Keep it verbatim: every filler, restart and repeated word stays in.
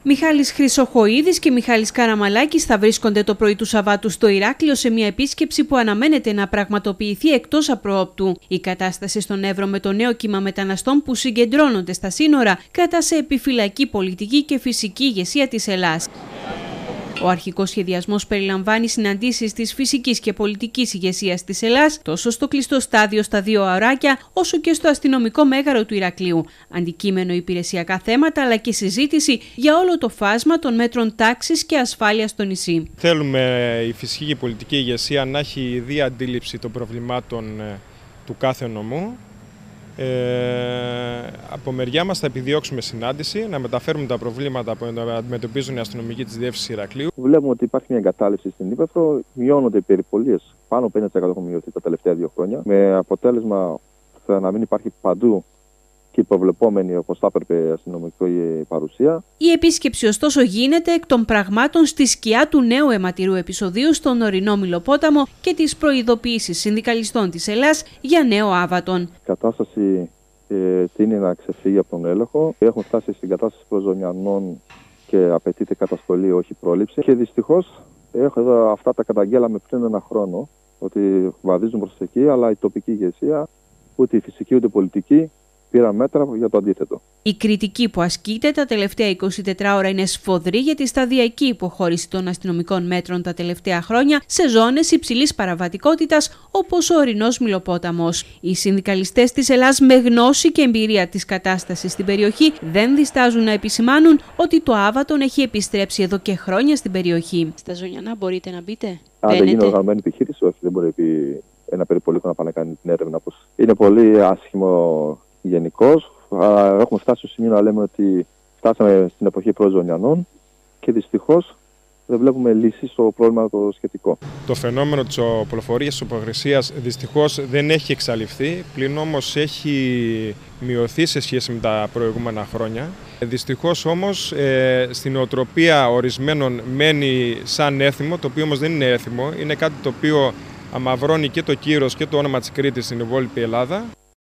Μιχάλης Χρυσοχοΐδης και Μιχάλης Καραμαλάκης θα βρίσκονται το πρωί του Σαββάτου στο Ηράκλειο σε μια επίσκεψη που αναμένεται να πραγματοποιηθεί εκτός απροόπτου. Η κατάσταση στον Εύρο με το νέο κύμα μεταναστών που συγκεντρώνονται στα σύνορα κρατά σε επιφυλακή πολιτική και φυσική ηγεσία της Ελλάδας. Ο αρχικός σχεδιασμός περιλαμβάνει συναντήσεις της φυσικής και πολιτικής ηγεσίας της Ελλάδας τόσο στο κλειστό στάδιο στα δύο αωράκια όσο και στο αστυνομικό μέγαρο του Ηρακλείου. Αντικείμενο υπηρεσιακά θέματα αλλά και συζήτηση για όλο το φάσμα των μέτρων τάξης και ασφάλειας στο νησί. Θέλουμε η φυσική και πολιτική ηγεσία να έχει ιδία αντίληψη των προβλημάτων του κάθε νομού. Ε, από μεριά μας θα επιδιώξουμε συνάντηση, να μεταφέρουμε τα προβλήματα που αντιμετωπίζουν οι αστυνομικοί της Διεύθυνσης Ηρακλείου. Βλέπουμε ότι υπάρχει μια εγκατάλειψη στην Ύπαιθρο, μειώνονται οι περιπολίες, πάνω πενήντα τοις εκατό έχουν μειωθεί τα τελευταία δύο χρόνια, με αποτέλεσμα να μην υπάρχει παντού και υποβλεπόμενη όπως θα έπρεπε αστυνομική παρουσία. Η επίσκεψη ωστόσο γίνεται εκ των πραγμάτων στη σκιά του νέου αιματηρού επεισοδίου στον ορεινό Μυλοπόταμο και τις προειδοποιήσεις συνδικαλιστών της Ελλάδας για νέο άβατον. Η κατάσταση ε, τείνει να ξεφύγει από τον έλεγχο. Έχουμε φτάσει στην κατάσταση προζωνιανών και απαιτείται καταστολή, όχι πρόληψη. Και δυστυχώς έχω εδώ αυτά τα καταγγέλαμε πριν ένα χρόνο, ότι βαδίζουν προς εκεί, αλλά η τοπική ηγεσία, ούτε η φυσική ούτε η πολιτική, πήρα μέτρα για το αντίθετο. Η κριτική που ασκείται τα τελευταία είκοσι τέσσερις ώρα είναι σφοδρή για τη σταδιακή υποχώρηση των αστυνομικών μέτρων τα τελευταία χρόνια σε ζώνες υψηλής παραβατικότητας όπως ο ορεινός Μυλοπόταμος. Οι συνδικαλιστές της Ελλάδας με γνώση και εμπειρία της κατάστασης στην περιοχή δεν διστάζουν να επισημάνουν ότι το άβατον έχει επιστρέψει εδώ και χρόνια στην περιοχή. Στα Ζωνιανά μπορείτε να μπείτε? Αν δεν γίνει οργανωμένη επιχείρηση, όχι, δεν μπορεί ένα περιπολικό να πάει να κάνει την έρευνα. Είναι πολύ άσχημο γενικώς. Έχουμε φτάσει στο σημείο να λέμε ότι φτάσαμε στην εποχή προζωνιανών και δυστυχώς δεν βλέπουμε λύση στο πρόβλημα το σχετικό. Το φαινόμενο της οπλοφορίας, της οπλοχρησίας δυστυχώς δεν έχει εξαλειφθεί, πλην όμως έχει μειωθεί σε σχέση με τα προηγούμενα χρόνια. Δυστυχώς όμως ε, στην νοοτροπία ορισμένων μένει σαν έθιμο, το οποίο όμως δεν είναι έθιμο, είναι κάτι το οποίο αμαυρώνει και το κύρος και το όνομα της Κρήτης στην υπόλοιπη Ελλάδα.